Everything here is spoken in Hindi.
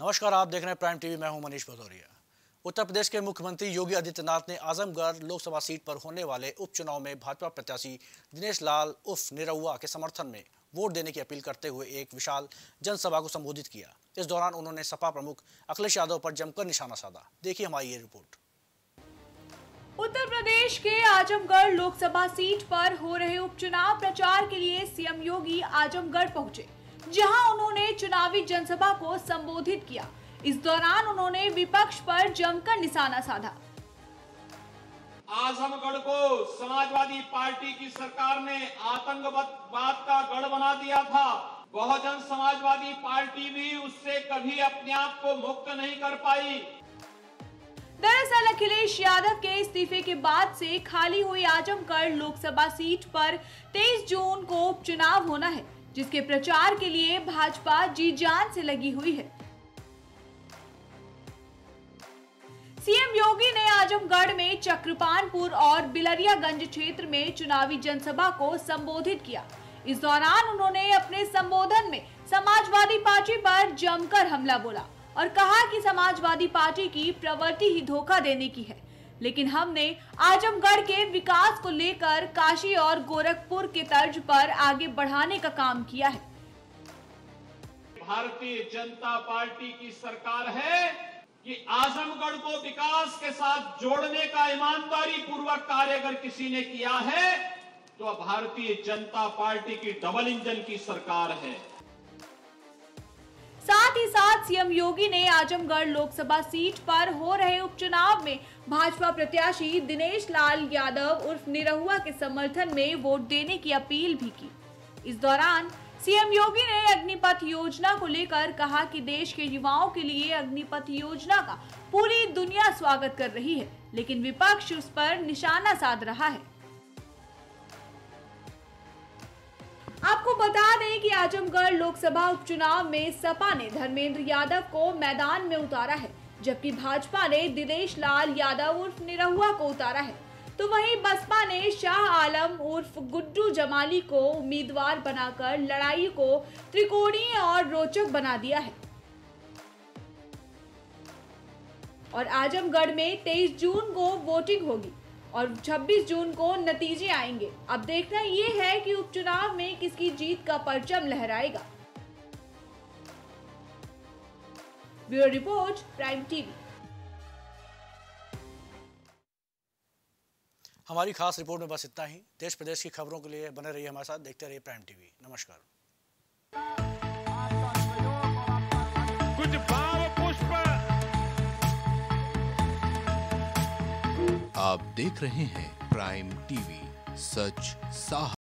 नमस्कार, आप देख रहे हैं प्राइम टीवी। मैं हूं मनीष भदौरिया। उत्तर प्रदेश के मुख्यमंत्री योगी आदित्यनाथ ने आजमगढ़ लोकसभा सीट पर होने वाले उपचुनाव में भाजपा प्रत्याशी दिनेश लाल उर्फ निरहुआ के समर्थन में वोट देने की अपील करते हुए एक विशाल जनसभा को संबोधित किया। इस दौरान उन्होंने सपा प्रमुख अखिलेश यादव पर जमकर निशाना साधा। देखिए हमारी ये रिपोर्ट। उत्तर प्रदेश के आजमगढ़ लोकसभा सीट पर हो रहे उपचुनाव प्रचार के लिए सीएम योगी आजमगढ़ पहुंचे, जहां उन्होंने चुनावी जनसभा को संबोधित किया। इस दौरान उन्होंने विपक्ष पर जमकर निशाना साधा। आजमगढ़ को समाजवादी पार्टी की सरकार ने आतंकवाद का गढ़ बना दिया था। बहुजन समाजवादी पार्टी भी उससे कभी अपने आप को मुक्त नहीं कर पाई। दरअसल अखिलेश यादव के इस्तीफे के बाद से खाली हुई आजमगढ़ लोकसभा सीट पर 23 जून को उपचुनाव होना है, जिसके प्रचार के लिए भाजपा जी जान से लगी हुई है। सीएम योगी ने आजमगढ़ में चक्रपानपुर और बिलरियागंज क्षेत्र में चुनावी जनसभा को संबोधित किया। इस दौरान उन्होंने अपने संबोधन में समाजवादी पार्टी पर जमकर हमला बोला और कहा कि समाजवादी पार्टी की प्रवृत्ति ही धोखा देने की है, लेकिन हमने आजमगढ़ के विकास को लेकर काशी और गोरखपुर के तर्ज पर आगे बढ़ाने का काम किया है। भारतीय जनता पार्टी की सरकार है कि आजमगढ़ को विकास के साथ जोड़ने का ईमानदारी पूर्वक कार्य अगर किसी ने किया है तो भारतीय जनता पार्टी की डबल इंजन की सरकार है। साथ ही साथ सीएम योगी ने आजमगढ़ लोकसभा सीट पर हो रहे उपचुनाव में भाजपा प्रत्याशी दिनेश लाल यादव उर्फ निरहुआ के समर्थन में वोट देने की अपील भी की। इस दौरान सीएम योगी ने अग्निपथ योजना को लेकर कहा कि देश के युवाओं के लिए अग्निपथ योजना का पूरी दुनिया स्वागत कर रही है, लेकिन विपक्ष उस पर निशाना साध रहा है। आपको बता दें कि आजमगढ़ लोकसभा उपचुनाव में सपा ने धर्मेंद्र यादव को मैदान में उतारा है, जबकि भाजपा ने दिनेश लाल यादव उर्फ निरहुआ को उतारा है। तो वहीं बसपा ने शाह आलम उर्फ गुड्डू जमाली को उम्मीदवार बनाकर लड़ाई को त्रिकोणीय और रोचक बना दिया है। और आजमगढ़ में 23 जून को वोटिंग होगी और 26 जून को नतीजे आएंगे। अब देखना ये है कि उपचुनाव में किसकी जीत का परचम लहराएगा। Bureau report, prime TV. हमारी खास रिपोर्ट में बस इतना ही। देश प्रदेश की खबरों के लिए बने रहिए हमारे साथ, देखते रहिए प्राइम टीवी। नमस्कार। कुछ भाव पुष्प। आप देख रहे हैं प्राइम टीवी, सच साहब।